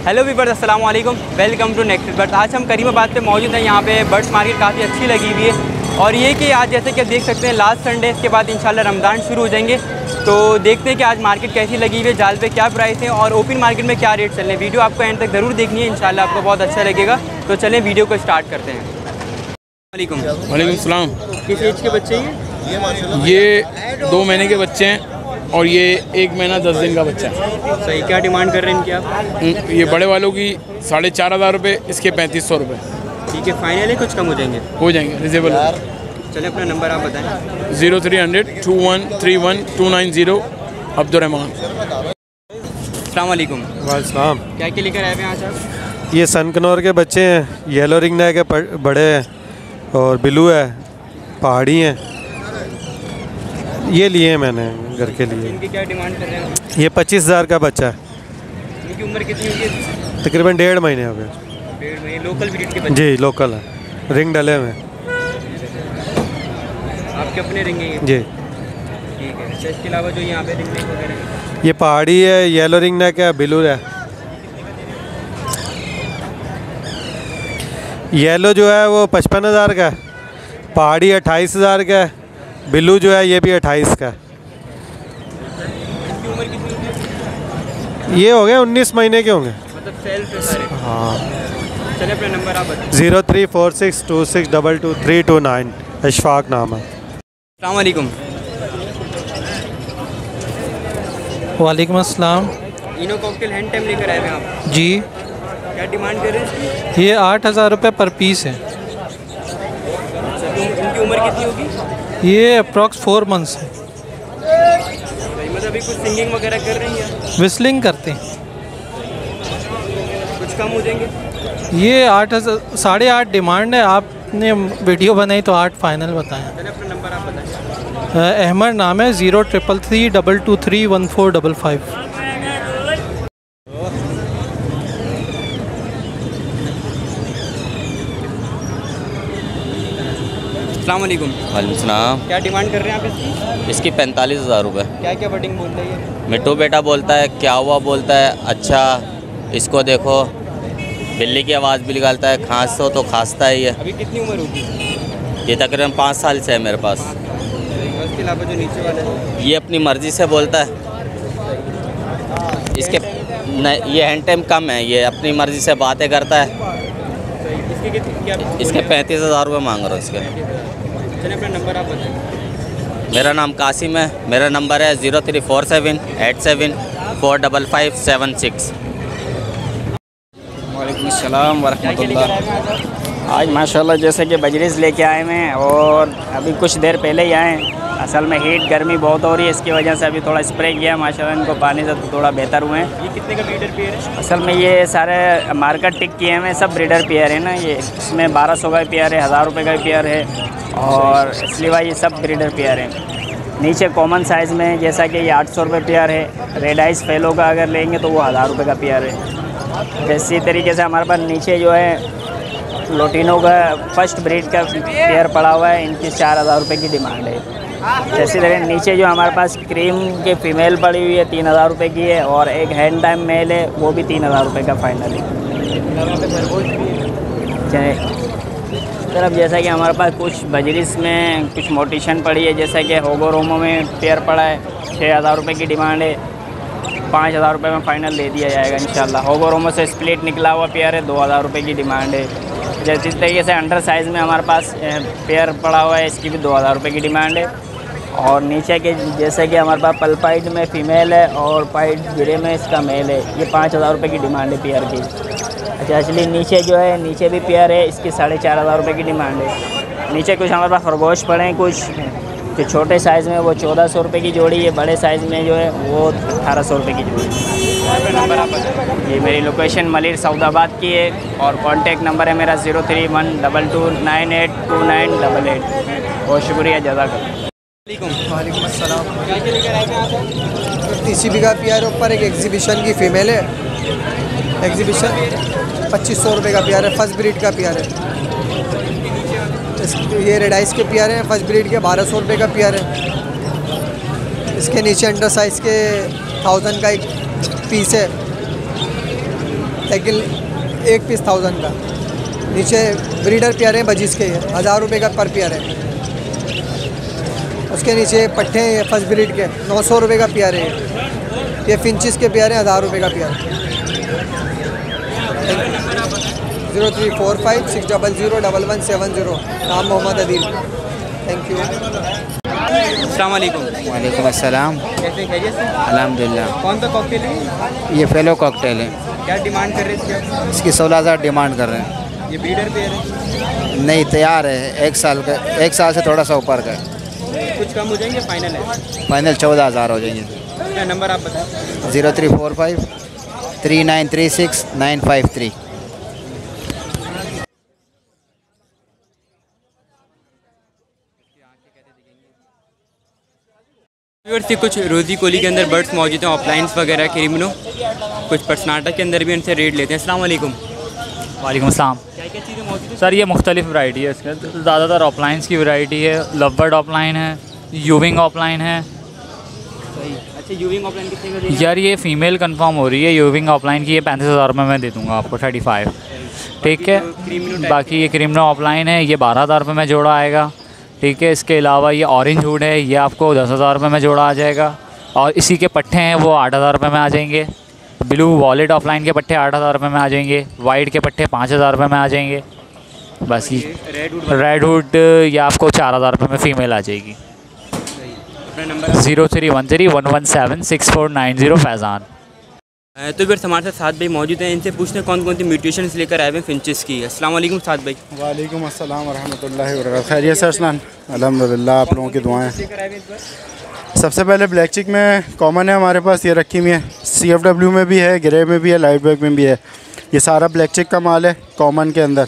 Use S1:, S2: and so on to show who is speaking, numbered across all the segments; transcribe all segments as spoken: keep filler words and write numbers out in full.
S1: Hello viewers, अस्सलाम वालेकुम, welcome to next birds. आज हम करीमाबाद पे मौजूद हैं। यहाँ पे बर्ड्स मार्केट काफ़ी अच्छी लगी हुई है और ये कि आज जैसे कि आप देख सकते हैं लास्ट संडे, इसके बाद इंशाल्लाह रमज़ान शुरू हो जाएंगे। तो देखते हैं कि आज मार्केट कैसी लगी हुई है, जाल पे क्या प्राइस है और ओपन मार्केट में क्या रेट चल रहे हैं। वीडियो आपको एंड तक ज़रूर देखनी है, इंशाल्लाह आपको बहुत अच्छा लगेगा। तो चलें वीडियो को स्टार्ट करते हैं। वालेकुम
S2: वालेकुम सलाम।
S1: किस एज के बच्चे हैं?
S2: ये दो महीने के बच्चे हैं और ये एक महीना दस दिन का बच्चा है।
S1: सही, क्या डिमांड कर रहे हैं इनकी आप?
S2: ये बड़े वालों की साढ़े चार हज़ार रुपये, इसके पैंतीस सौ रुपये।
S1: ठीक है, फाइनल है, कुछ कम हो जाएंगे?
S2: हो जाएंगे, रिजनेबल।
S1: चलिए अपना नंबर आप बताएं।
S2: Zero three hundred two one three one two nine zero Abdulrahman.
S1: अस्सलाम वालेकुम।
S3: वालेकुम।
S1: क्या क्या लेकर आए हैं आज आप?
S3: ये सनकनौर के बच्चे हैं, येलो रिंग नेक के बड़े हैं और ब्लू है, पहाड़ी हैं। ये लिए हैं मैंने घर के लिए।
S1: इनकी क्या डिमांड कर रहे हैं?
S3: ये पच्चीस हज़ार का बच्चा है।
S1: इनकी उम्र कितनी होगी?
S3: तकरीबन डेढ़ महीने हो गए।
S1: डेढ़ महीने। लोकल ब्रीड के बच्चे?
S3: जी लोकल है, रिंग डले हुए हैं।
S1: आपके अपने रिंग हैं ये?
S3: जी।
S1: ठीक है। अच्छा, इसके अलावा जो यहाँ पे रिंग नेक वगैरह हैं?
S3: ये पहाड़ी है, येलो रिंग नेक है, ब्लू है। येलो जो है वो पचपन हज़ार का है, पहाड़ी अट्ठाईस हज़ार का है, ब्लू जो है ये भी अट्ठाईस का है।
S1: इसकी उम्र कितनी होगी?
S3: ये हो गए उन्नीस महीने के होंगे।
S1: मतलब सेल्फ है सारे?
S3: हाँ।
S1: चलिए अपना नंबर आप बताएं।
S3: Zero three four six two six double two three two nine. Ashfaq नाम है।
S1: अस्सलाम वालेकुम।
S4: वालेकुम अस्सलाम।
S1: इनो कॉकटेल हैंड टाइम लेकर आए हैं आप?
S4: जी।
S1: क्या डिमांड कर रहे हैं इसकी?
S4: ये आठ हज़ार रुपये पर पीस है।
S1: अच्छा, तो इनकी उम्र कितनी होगी?
S4: ये अप्रॉक्स फोर मंथ्स है।
S1: मतलब अभी कुछ सिंगिंग वगैरह कर रही हैं?
S4: विस्लिंग करते हैं।
S1: कुछ कम हो जाएंगे?
S4: ये आठ हज़ार साढ़े आठ डिमांड है, आपने वीडियो बनाई तो आठ फाइनल बताया।
S1: चलिए अपना नंबर आप बताएं।
S4: अहमद नाम है, zero triple three double two three one four double five.
S1: अस्सलाम वालेकुम।
S5: वालेकुम सलाम।
S1: क्या डिमांड कर रहे हैं आप इसकी?
S5: इसकी पैंतालीस हज़ार रुपये।
S1: क्या क्या वर्डिंग बोल रही है?
S5: मिट्टू बेटा बोलता है, क्या हुआ बोलता है, अच्छा इसको देखो, बिल्ली की आवाज़ भी निकालता है, खांस हो तो खांसता है ये।
S1: अभी कितनी उम्र होगी?
S5: ये तकरीबन पाँच साल से है मेरे पास।
S1: इसके अलावा जो नीचे वाला है?
S5: ये अपनी मर्ज़ी से बोलता है। इसके न, ये हैंड टाइम कम है, ये अपनी मर्ज़ी से बातें करता है।
S1: इसके कितनी क्या?
S5: इसके पैंतीस हज़ार रुपये मांग रहा हूँ इसके।
S1: चलिए अपना नंबर आप बताएं।
S5: मेरा नाम कासिम है, मेरा नंबर है zero three four seven eight seven four double five seven six.
S6: वालेकुम अस्सलाम वरहमतुल्लाह।
S1: क्या क्या लेकर आए हैं आज?
S6: आज माशाल्लाह जैसे कि बजरीज़ लेके आए हैं और अभी कुछ देर पहले ही आए हैं। असल में हीट गर्मी बहुत हो रही है, इसकी वजह से अभी थोड़ा स्प्रे किया माशाल्लाह, इनको पानी से तो थोड़ा बेहतर हुए हैं।
S1: ये कितने का ब्रीडर पेयर है?
S6: असल में ये सारे मार्केट टिक किए हुए हैं, सब ब्रीडर पेयर है ना। ये इसमें बारह सौ का पेयर है, हज़ार रुपये का पेयर है और इसलिए भाई ये सब ब्रीडर पेयर हैं। नीचे कॉमन साइज़ में जैसा कि ये आठ सौ रुपये पेयर है। रेड आइस फेलो का अगर लेंगे तो वो हज़ार रुपये का पेयर है। इसी तरीके से हमारे पास नीचे जो है लोटिनो का फर्स्ट ब्रीड का पेयर पड़ा हुआ है, इनकी चार हज़ार रुपये की डिमांड है। जैसी तरह नीचे जो हमारे पास क्रीम के फीमेल पड़ी हुई है, तीन हज़ार रुपये की है और एक हैंड टाइम मेल है, वो भी तीन हज़ार रुपये का फाइनल है। सर अब जैसा कि हमारे पास कुछ बजरिस में कुछ मोटिशन पड़ी है, जैसा कि होगो रोमो में पेयर पड़ा है, छः हज़ार रुपये की डिमांड है, पाँच हज़ार रुपये में फ़ाइनल दे दिया जाएगा इंशाल्लाह। होगो रोमो से स्प्लिट निकला हुआ पेयर है, दो हज़ार रुपये की डिमांड है। जैसे इस तरीके से अंडर साइज़ में हमारे पास पेयर पड़ा हुआ है, इसकी भी दो हज़ार रुपये की डिमांड है। और नीचे के जैसे कि हमारे पास पल्पाइड में फ़ीमेल है और पाइड गिरे में इसका मेल है, ये पाँच हज़ार रुपये की डिमांड है पेयर की। अच्छा इसलिए नीचे जो है नीचे भी पेयर है, इसकी साढ़े चार हज़ार रुपये की डिमांड है। नीचे कुछ हमारे पास खरगोश पड़े हैं, कुछ जो छोटे साइज़ में वो चौदह सौ रुपये की जोड़ी है, बड़े साइज़ में जो है वो अठारह सौ रुपये की जोड़ी है।
S1: नंबर आप बताएं।
S6: ये मेरी लोकेशन मलिर सऊदाबाद की है और कॉन्टेक्ट नंबर है मेरा zero three one double two nine eight two nine double eight. बहुत शुक्रिया, जज़ाकल्लाह।
S7: वालेकुम अस्सलाम।
S1: क्या क्या लेकर आए हैं आप?
S7: टीसीबी का पेयर ऊपर एक एग्जीबिशन की फ़ीमेल है, एग्जीबिशन पच्चीस सौ रुपये का पेयर है, फर्स्ट ब्रीड का पेयर है। ये रेड आइस के पेयर हैं, फर्स्ट ब्रीड के बारह सौ रुपये का पेयर है। इसके नीचे अंडर साइज़ के थाउजेंड का एक पीस है। साइकिल एक पीस थाउजेंड का। नीचे ब्रीडर पेयर हैं बजीज के, हज़ार रुपये का पर पेयर है। उसके नीचे पट्टे हैं फर्स्ट ब्रीड के, नौ सौ रुपये का पेयर है। ये फिंचिस के पेयर हैं, हज़ार रुपये का pair. Zero three four five six double zero double one seven zero. नाम मोहम्मद अदील। Thank you.
S1: अस्सलाम वालेकुम।
S8: वालेकुम अस्सलाम।
S1: कैसे खैरियत से?
S8: अल्हम्दुलिल्लाह।
S1: कौन सा कॉकटेल है?
S8: ये फेलो कॉकटेल है।
S1: क्या डिमांड कर रहे थे इसकी?
S8: इसकी सोलह हज़ार डिमांड कर रहे हैं।
S1: ये ब्रीडर पेयर है?
S8: नहीं, तैयार है, एक साल का, एक साल से थोड़ा सा ऊपर का है।
S1: कुछ कम हो जाएंगे? फाइनल है?
S8: फाइनल चौदह हज़ार हो जाएंगे।
S1: क्या नंबर आप बताएं?
S8: Zero three four five three nine three six nine five three.
S1: से कुछ रोज़ी कोली के अंदर बर्ड्स मौजूद हैं, ऑफलाइंस वगैरह क्रिमिनो, कुछ पर्सनाटा के अंदर भी उनसे रेट लेते हैं। अस्सलाम वालेकुम।
S9: वालेकुम अस्सलाम।
S1: क्या क्या चीज़ें मौजूद हैं
S9: सर ये मुख्तलिफ वैरायटी है इसके, ज़्यादातर ऑफलाइंस की वैरायटी है। लवबर्ड ऑफलाइन है, यूविंग ऑफलाइन है।
S1: अच्छा, यूविंग ऑफलाइन कितने का दे रहे हैं?
S9: यार ये फ़ीमेल कंफर्म हो रही है यूविंग ऑफलाइन की, ये पैंतीस हज़ार रुपये मैं दे दूँगा आपको, थर्टी फाइव। ठीक है। बाकी ये क्रिमिनो ऑफलाइन है, ये बारह हज़ार रुपये में जोड़ा आएगा। ठीक है। इसके अलावा ये ऑरेंज हुड है, ये आपको दस हज़ार रुपये में जोड़ा आ जाएगा। और इसी के पट्टे हैं वो आठ हज़ार रुपये में आ जाएंगे। ब्लू वॉलेट ऑफलाइन के पट्टे आठ हज़ार रुपये में आ जाएंगे। वाइट के पट्टे पाँच हज़ार रुपये में आ जाएंगे। बस ये रेड हुड ये आपको चार हज़ार रुपये में फ़ीमेल आ जाएगी। Zero three one three one one seven six four nine zero Faizan.
S1: तो फिर हमारे साथ साद भाई मौजूद हैं, इनसे पूछते हैं कौन कौन सी म्यूटेशंस लेकर आए हुए हैं फिंचेस की। अस्सलाम वालेकुम साद भाई।
S2: वालेकुम अस्सलाम वरहमतुल्लाहि वबरकातुहू। खैरियत से अरसलान? अल्हम्दुलिल्लाह, आप लोगों की दुआएं। सबसे पहले ब्लैक चिक में कॉमन है हमारे पास, ये रखी हुई है। सी एफ डब्ल्यू में भी है, ग्रे में भी है, लाइट बैक में भी है। ये सारा ब्लैक चिक का माल है कॉमन के अंदर।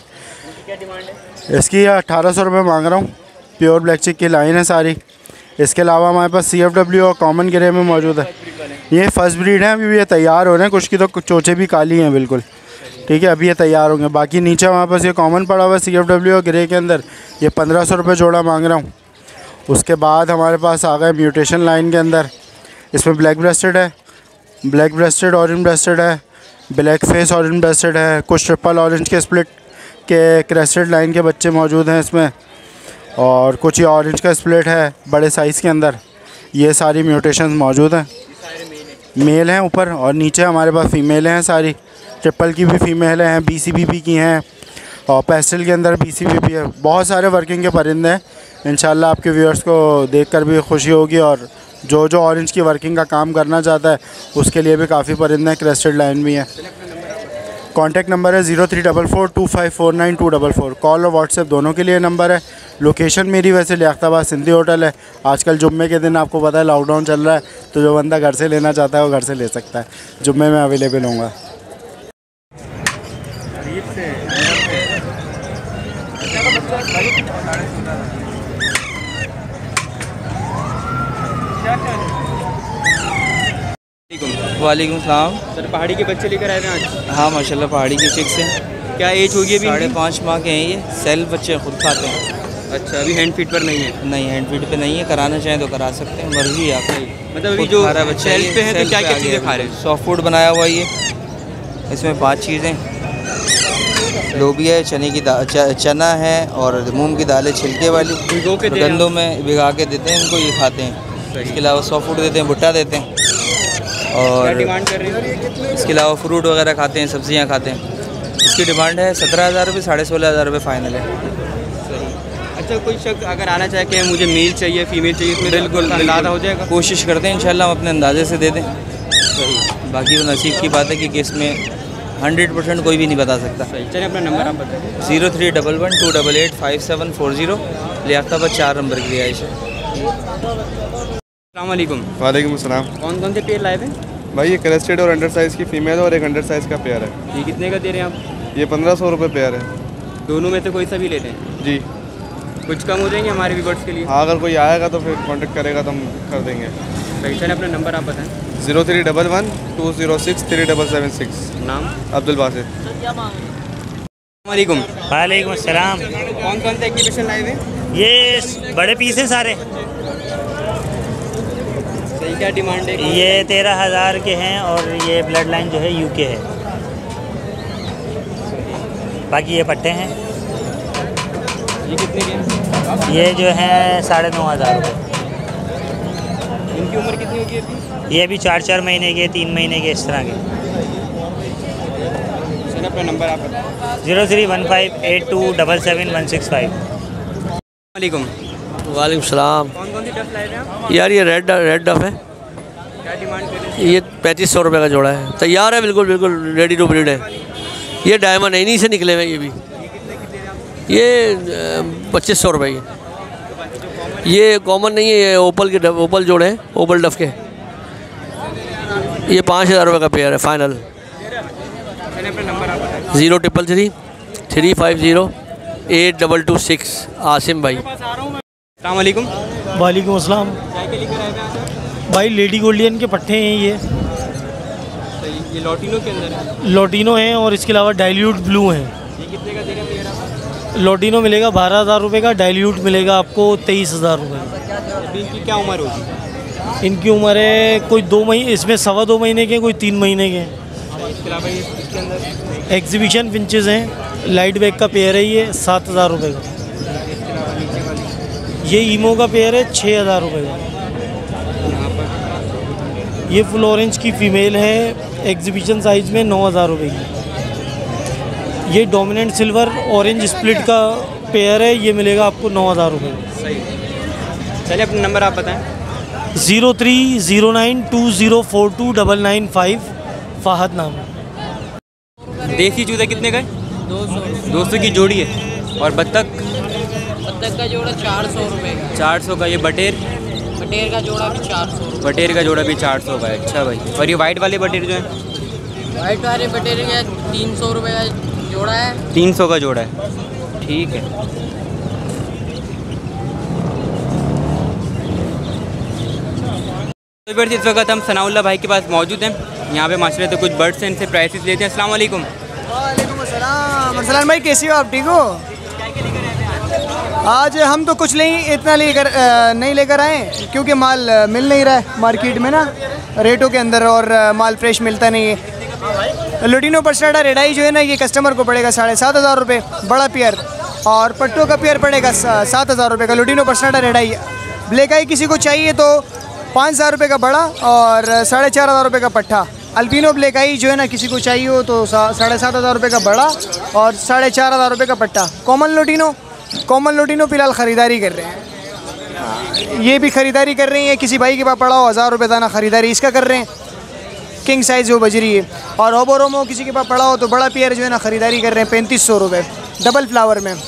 S2: इसकी अठारह सौ रुपये मांग रहा हूँ। प्योर ब्लैक चिक की लाइन है सारी। इसके अलावा हमारे पास सी एफ डब्ल्यू और कॉमन ग्रे में मौजूद है। ये फर्स्ट ब्रीड है, अभी भी ये तैयार हो रहे हैं। कुछ की तो चोचे भी काली हैं बिल्कुल। ठीक है, अभी ये तैयार होंगे। बाकी नीचे हमारे पास ये कॉमन पड़ा हुआ है सी एफ डब्ल्यू और ग्रे के अंदर, ये पंद्रह सौ रुपये जोड़ा मांग रहा हूँ। उसके बाद हमारे पास आ गए म्यूटेशन लाइन के अंदर। इसमें ब्लैक ब्रेस्टेड है, ब्लैक ब्रेस्टेड ऑरेंज ब्रेस्टेड है, ब्लैक फेस ऑरेंज ब्रेस्टेड है, कुछ ट्रिपल ऑरेंज के स्प्लिट के क्रेस्टेड लाइन के बच्चे मौजूद हैं इसमें, और कुछ ये ऑरेंज का स्प्लिट है बड़े साइज़ के अंदर। ये सारी म्यूटेशंस मौजूद हैं। मेल हैं ऊपर, और नीचे हमारे पास फ़ीमेल हैं सारी। ट्रिपल की भी फ़ीमेल हैं, बी सी बी पी की हैं, और पेस्टल के अंदर बी सी बी पी है। बहुत सारे वर्किंग के परिंदे हैं। इंशाल्लाह आपके व्यूअर्स को देखकर भी खुशी होगी, और जो जो ऑरेंज की वर्किंग का काम करना चाहता है उसके लिए भी काफ़ी परिंदे हैं। क्रेस्टेड लाइन भी हैं। कॉन्टैक्ट नंबर है zero three double four two five four nine two double four. Call और व्हाट्सएप दोनों के लिए नंबर है। लोकेशन मेरी वैसे लियाकताबाद सिंधी होटल है। आजकल जुम्मे के दिन आपको पता है लॉकडाउन चल रहा है, तो जो बंदा घर से लेना चाहता है वो घर से ले सकता है। जुम्मे में अवेलेबल होऊंगा।
S10: वालेकुम सलाम।
S1: सर पहाड़ी के बच्चे लेकर आए थे आज?
S10: हाँ माशाल्लाह, पहाड़ी के चिक से।
S1: क्या एज होगी अभी?
S10: साढ़े पाँच माह के हैं ये। सेल्फ बच्चे खुद खाते हैं।
S1: अच्छा, अभी हैंड फीड पर नहीं है?
S10: नहीं, हैंड फीड पे नहीं है। कराना चाहें तो करा सकते हैं, मर्जी है आपकी।
S1: मतलब अभी जो सेल्फ पे है तो क्या क्या चीज़ें खा रहे हैं?
S10: सॉफ्ट फूड बनाया हुआ ये। इसमें पाँच चीज़ें, लोबिया है, चने की दाल, च, चना है, और मूंग की दाल है छिलके वाली, गंदों में भिगा के देते हैं इनको, ये खाते हैं। इसके अलावा सॉफ्ट फूड देते हैं, भुट्टा देते हैं, और
S1: डिमांड कर रहे हैं?
S10: इसके अलावा फ्रूट वगैरह खाते हैं, सब्जियां खाते हैं। इसकी डिमांड है सत्रह हज़ार रुपये, साढ़े सोलह हज़ार रुपये फ़ाइनल है।
S1: अच्छा, कोई शख्स अगर आना चाहे कि मुझे मेल चाहिए फीमेल चाहिए, इसमें
S10: बिल्कुल
S1: ज़्यादा हो जाएगा?
S10: कोशिश करते हैं इंशाल्लाह हम अपने अंदाजे से दे दें। बाकी वो नसीब की बात है कि केस में हंड्रेड परसेंट कोई भी नहीं बता सकता।
S1: चलिए अपना नंबर आप बताएं।
S10: Zero three double one two double eight five seven four zero. Liaquatabad चार नंबर की रिहाइश है।
S1: अस्सलाम वालेकुम।
S11: वालेकुम अस्सलाम।
S1: कौन कौन से पेयर लाए थे
S11: भाई? ये क्रेस्टेड और अंडर साइज़ की फ़ीमेल और एक अंडर साइज़ का पेयर है।
S1: ये कितने का दे रहे हैं आप?
S11: ये पंद्रह सौ रुपये पेयर है।
S1: दोनों में से कोई सा भी लेते हैं?
S11: जी।
S1: कुछ कम हो जाएंगे हमारे व्यूअर्स के लिए?
S11: हाँ, अगर कोई आएगा तो फिर कांटेक्ट करेगा तो हम कर देंगे।
S1: पहचान अपना नंबर आप बताएं।
S11: Zero three double one two zero six three double seven six.
S1: नाम?
S11: अब्दुल बासित।
S1: वालेकुम।
S12: वालेकुम अस्सलाम।
S1: कौन कौन से एग्जीबिशन लाए हुए?
S12: ये बड़े पीस हैं सारे।
S1: सही, क्या डिमांड है?
S12: ये तेरह हज़ार के हैं, और ये ब्लड लाइन जो है यूके है। बाकी ये पट्टे हैं।
S1: ये कितने के हैं?
S12: ये जो है साढ़े नौ हज़ार रुपये।
S1: इनकी उम्र कितनी होगी अभी?
S12: ये भी चार चार महीने के, तीन महीने के, इस तरह के।
S1: सर अपना नंबर आप बताएं।
S12: Zero three one five eight two double seven one six five.
S1: वालेकुम।
S13: वालेकुम सलाम।
S1: कौन कौन सी डफ लाए थे आप?
S13: यार ये रेड रेड डफ है,
S1: क्या डिमांड कर रहे हैं?
S13: ये पैंतीस सौ रुपये का जोड़ा है, तैयार है, बिल्कुल बिल्कुल रेडी टू ब्रीड है। ये डायमंड है, इन्हीं से निकले हुए ये भी। ये पच्चीस सौ रुपये की। ये कॉमन नहीं है, ये ओपल के ओपल जोड़े हैं, ओपल डफ के। ये पाँच हज़ार रुपये का पेयर है final. Zero triple three three five zero eight double two six. Asim भाई।
S1: अस्सलाम वालेकुम।
S14: वालेकुम अस्सलाम। भाई लेडी गोल्डियन के पट्टे हैं ये।
S1: ये लॉटिनो के अंदर है?
S14: लॉटिनो हैं और इसके अलावा डाइल्यूट ब्लू हैं।
S1: ये कितने का दे रहे हैं पेयर आप?
S14: लॉटिनो मिलेगा बारह हज़ार रुपये का, डाइल्यूट मिलेगा आपको तेईस हज़ार रुपये।
S1: अभी इनकी क्या उम्र होगी?
S14: इनकी उम्र है कोई दो महीने, इसमें सवा दो महीने के, कोई तीन महीने के।
S1: इसके अलावा ये इसके अंदर
S14: एग्जीबिशन फिंचेस हैं, लाइट बैग का पेयर है ये, सात हज़ार रुपये का। ये ईमो का पेयर है, छः हज़ार रुपये का। ये फुल ऑरेंज की फ़ीमेल है, एग्जीबिशन साइज़ में, नौ हज़ार रुपये की। ये डोमिनेंट सिल्वर ऑरेंज स्प्लिट का पेयर है, ये मिलेगा आपको नौ हज़ार रुपये का।
S1: सही। चलिए अपना नंबर आप बताएं।
S14: Zero three zero nine two zero four two double nine five. Fahad नाम।
S1: देसी चूजा कितने का है?
S15: दो सौ
S1: दो सौ की जोड़ी है। और बत्तख?
S15: बत्तख का जोड़ा चार सौ रुपये का।
S1: चार सौ का। ये बटेर?
S15: बटेर का जोड़ा भी चार सौ।
S1: बटेर का जोड़ा भी चार सौ का है। अच्छा भाई। और ये वाइट वाले बटेर जो हैं?
S15: वाइट वाले बटेर का तीन सौ रुपये का जोड़ा है।
S1: तीन सौ का जोड़ा है, ठीक है। तो फिर इस वक्त हम सनाउल्लाह भाई के पास मौजूद हैं। यहाँ पे माशाल्लाह तो कुछ बर्ड्स हैं, इनसे प्राइसेस लेते हैं। अस्सलाम वालेकुम।
S16: वालेकुम अस्सलाम। अरसलान भाई कैसी हो आप? ठीक हो? आज हम तो कुछ नहीं इतना लेकर नहीं लेकर आए क्योंकि माल मिल नहीं रहा है मार्केट में ना, रेटों के अंदर, और माल फ्रेश मिलता नहीं है। लुटिनो पर्सनाडा रेडाई जो है ना, ये कस्टमर को पड़ेगा साढ़े सात हज़ार रुपये बड़ा पेयर, और पट्टों का पेयर पड़ेगा सात हज़ार रुपये का। Lutino personata red eye black eye किसी को चाहिए तो पाँच हज़ार रुपये का बड़ा और साढ़े चार हज़ार रुपये का पट्टा। अल्पिनो ब्लैक आई जो है ना, किसी को चाहिए हो तो साढ़े सात हज़ार रुपये का बड़ा और साढ़े चार हज़ार रुपये का पट्टा। कॉमन लुटिनो कॉमन लुटिनो फ़िलहाल ख़रीदारी कर रहे हैं, ये भी ख़रीदारी कर रही है। किसी भाई के पास पड़ा हो हज़ार रुपये दाना ख़रीदारी इसका कर रहे हैं, किंग साइज़ जो बज रही है। और ओबोरोमो किसी के पास पड़ा हो तो बड़ा पेयर जो है ना ख़रीदारी कर रहे हैं पैंतीस सौ रुपये डबल फ्लावर में।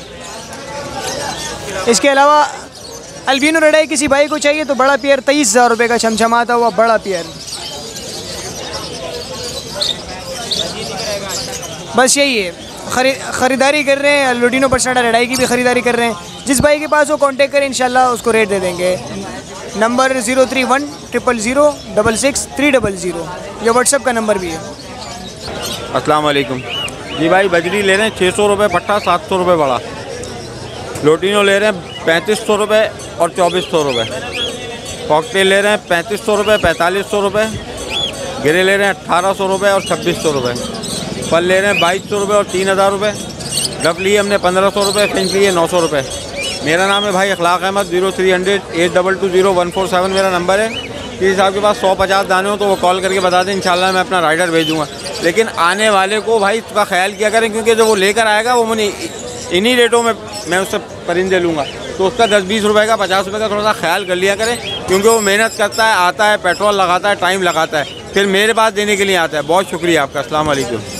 S16: इसके अलावा अल्बिनो रेडाई किसी भाई को चाहिए तो बड़ा पेयर तेईस हज़ार रुपये का चमचमाता हुआ बड़ा पेयर। बस यही है, खरी ख़रीदारी कर रहे हैं। लुटिनो पर्सनाडा रेडाई की भी ख़रीदारी कर रहे हैं। जिस भाई के पास वो कांटेक्ट करें, इंशाल्लाह उसको रेट दे देंगे। Number zero three one triple zero double six three double zero, ये व्हाट्सअप का नंबर भी है।
S17: अस्सलाम वालेकुम जी भाई। बजरी ले रहे हैं छः सौ रुपये पट्टा, सात सौ रुपये बड़ा। लोटिनो ले रहे हैं पैंतीस सौ रुपये और चौबीस सौ रुपये। कॉकटेल ले रहे हैं पैंतीस सौ रुपये, पैंतालीस सौ रुपये। गिरे ले रहे हैं अट्ठारह सौ रुपये और छब्बीस सौ रुपये। फल ले रहे हैं बाईस सौ रुपये और तीन हज़ार रुपये। डफ लिए हमने पंद्रह सौ रुपये, फिंच लिए नौ सौ रुपये। मेरा नाम है भाई Akhlaq Ahmed. Zero three hundred eight double two zero one four seven मेरा नंबर है। किसी साहब के पास सौ पचास दाने हो तो वो कॉल करके बता दें, इंशाल्लाह मैं अपना राइडर भेजूँगा। लेकिन आने वाले को भाई उसका ख्याल किया करें, क्योंकि जो वो लेकर आएगा वो मैंने इन्हीं रेटों में मैं उससे परिंदे लूँगा, तो उसका दस बीस रुपये का पचास रुपये का थोड़ा सा ख्याल कर लिया करें, क्योंकि वो मेहनत करता है, आता है, पेट्रोल लगाता है, टाइम लगाता है, फिर मेरे पास देने के लिए आता है। बहुत शुक्रिया आपका। अस्सलाम वालेकुम।